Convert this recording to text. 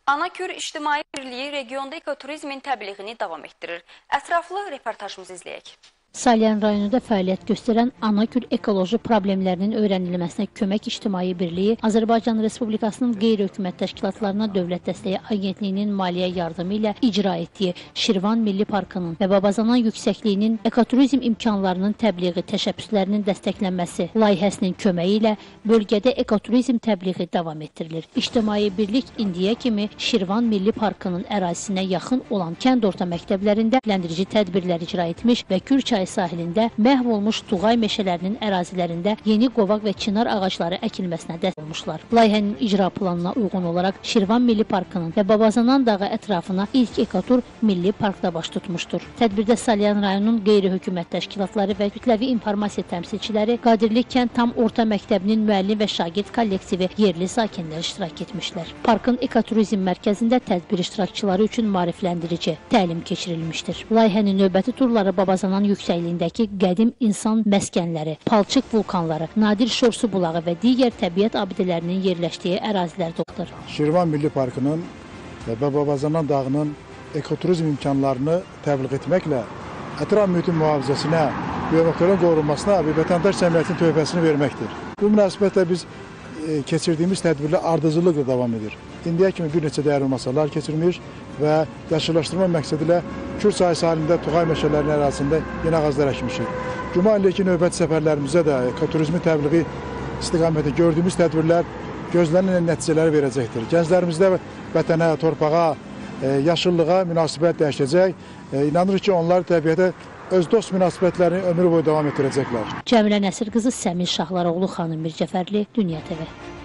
Anakür İctimai Birliyi regionda ekoturizmin təbliğini davam etdirir. Ətraflı reportajımızı izləyək. Salyan rayonunda fəaliyyət göstərən Anakür ekoloji problemlərinin öyrənilməsinə kömək İctimai Birliyi Azərbaycan Respublikasının qeyri-hökumət təşkilatlarına Dövlət Dəstəyi Agentliyinin maliyyə yardımı ilə icra etdiyi Şirvan Milli Parkının və Babazanan yüksəkliyinin ekoturizm imkanlarının təbliği təşəbbüslərinin dəstəklənməsi layihəsinin köməyi ilə bölgədə ekoturizm təbliği davam etdirilir. İctimai Birlik indiyə kimi Şirvan Milli Parkının ərazisinə yaxın olan kənd orta məktəblərində ləndirici tədbirlər icra etmiş və Kürçay sahilində məhv olmuş Tuğay meşələrinin ərazilərində yeni qovaq və çinar ağacları əkilməsinə dəstək olmuşlar. Layihənin icra planına uyğun olaraq Şirvan Milli Parkının və Babazanan dağı ətrafına ilk ekotur Milli Parkda baş tutmuşdur. Tədbirdə Salyan rayonunun qeyri-hökumət təşkilatları və kütləvi informasiya təmsilçiləri, Qadirlik kənd tam orta məktəbinin müəllim və şagird kollektivi, yerli sakinlər iştirak etmişlər. Parkın ekoturizm mərkəzində tədbir iştirakçıları üçün maarifləndirici təlim keçirilmişdir. Layihənin növbəti turları Babazanan yüksəkliyindəki qədim insan məskənləri, palçıq vulkanları, nadir şorsu bulağı və digər təbiət abidələrinin yerləşdiyi ərazilərdə olur. Şirvan Milli Parkının və Babazanan dağının ekoturizm imkanlarını təbliğ etməklə ətraf mühitin mühafizəsinə, biomotorun qorunmasına və vətəndaş cəmiyyətinin töhfəsini verməkdir. Bu münasibətlə biz keçirdiyimiz tədbirlər ardıcıllıqla davam edir. İndiyə kimi bir neçə dəyərli masallar keçirmiş və yaşıllaşdırma məqsədi ilə Kürçay sahilində Tuğay meşələrinin ərazisində yeni ağaclar əkmişik. Cuma iliki növbəti səfərlərimizdə də ekoturizmin təbliği istiqamətində gördüyümüz tədbirlər gözlənilən nəticələri verəcəkdir. Gənclərimizdə vətənə, torpağa, yaşıllığa münasibət dəyişəcək. İnanırıq ki, onlar təbiətə öz dost münasibətlərini ömür boyu davam etdirəcəklər. Cəmilə Nəsir qızı Səmir Şahlar oğlu xanım Mircəfərli, Dünya TV.